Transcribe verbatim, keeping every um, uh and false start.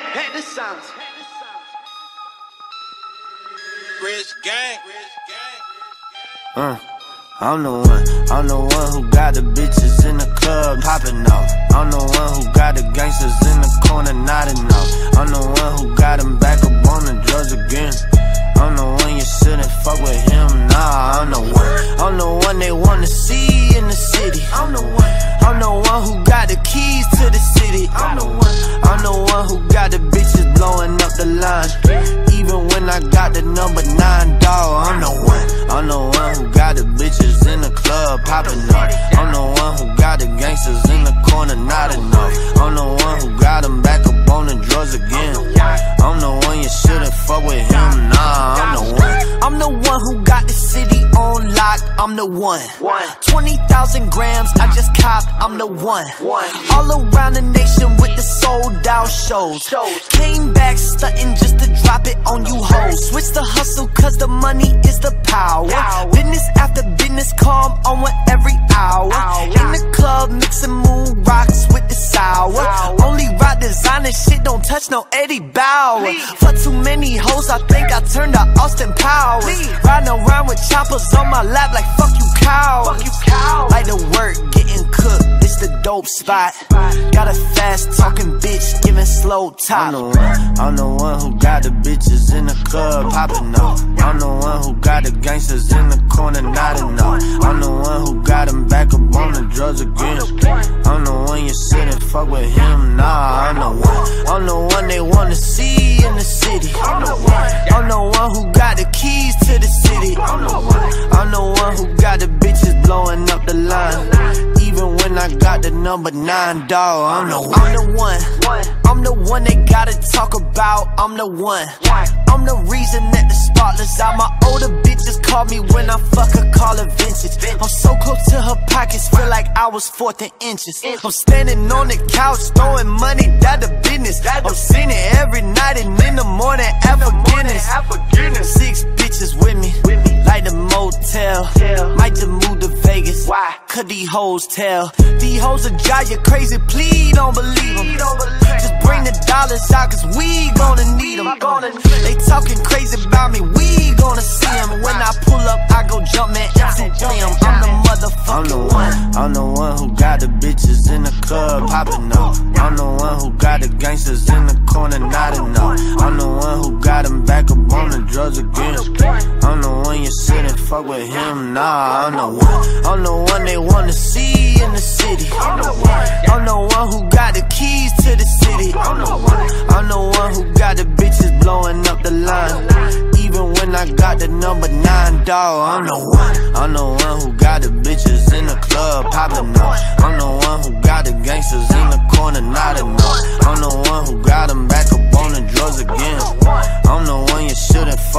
Hey, this sounds. Rich gang. Uh, I'm the one, I'm the one who got the bitches in the club popping off. I'm the one who got the gangsters in the corner nodding off. I'm the one who got them back up on the drugs again. I'm the one you shouldn't fuck with him, nah, I'm the one. I'm the one they wanna see in the city. I'm the one, I'm the one who got the keys to the city. I'm the one, I'm the one who got the bitches blowing up the line. Even when I got the number nine, dawg, I'm the one. I'm the one who got the bitches in the club popping up. I'm the one who got the gangsters in the corner nodding off. I'm the one who got them back up on the drugs again. I'm the one you shouldn't fuck with him, nah, I'm the one. I'm the one who got the city on lock, I'm the one. twenty thousand grams, I just copped, I'm the one. All around the nation with the sold out shows. Came back stunting just to drop it on you hoes. Switch the hustle cause the money is the power. Business after business, calm on one every hour. In the club mixing moon rocks with the sour. Only rock designer shit, don't touch no Eddie Bauer. For too many hoes, I think I turned to Austin Powers. Riding around with choppers on my lap like fuck you cows. Like the work getting cooked, it's the dope spot. Got a fast talking bitch giving slow top. I'm the one, I'm the one who got the bitches in the club popping off. I'm the one who got the gangsters in the corner nodding off. I'm the one who got them back up on the drugs again. I'm the one you shouldn't fuck with him, nah, I'm the one. I'm the one they wanna see in the city. I'm the one, I'm the one who got the keys to the city. I'm the one, I'm the one who got the bitches blowing up the line. Even when I got the number nine, dawg, I'm the one. I'm the one, I'm the one they gotta talk about. I'm the one, I'm the reason that the spotlight's out. My older bitches call me when I fuck her, call her vintage. I'm so close to her pockets, feel like I was fourth in inches. I'm standing on the couch, throwing money down the business. I'm seeing it every night and in the morning after Guinness. Six bitches with me, like the motel. Might just move to Vegas, why? Cause these hoes tell. These hoes are drive you crazy, please don't believe them. Just bring the dollars out cause we gonna need them. They talking crazy about me, we gonna see them. When I pull up, I go jumpin' and them. I'm the motherfucking one. I'm the one who got the bitches in the club popping off. I'm the one who got the gangsters in the corner nodding off. I'm the one who got them back up on the drugs again. I'm the one you shouldn't fuck with him, nah, I'm the one. I'm the one they wanna see in the city. I'm the one, I'm the one who got the keys to the city. I'm the one, I'm the one who got the bitches blowing up the line. Even when I got the number nine, dawg, I'm the one. I'm the one who got the bitches in the club popping off. I'm the one who got the gangsters in the corner nodding off. I'm the one who got them back up on the drugs again. I'm the one you shouldn't fuck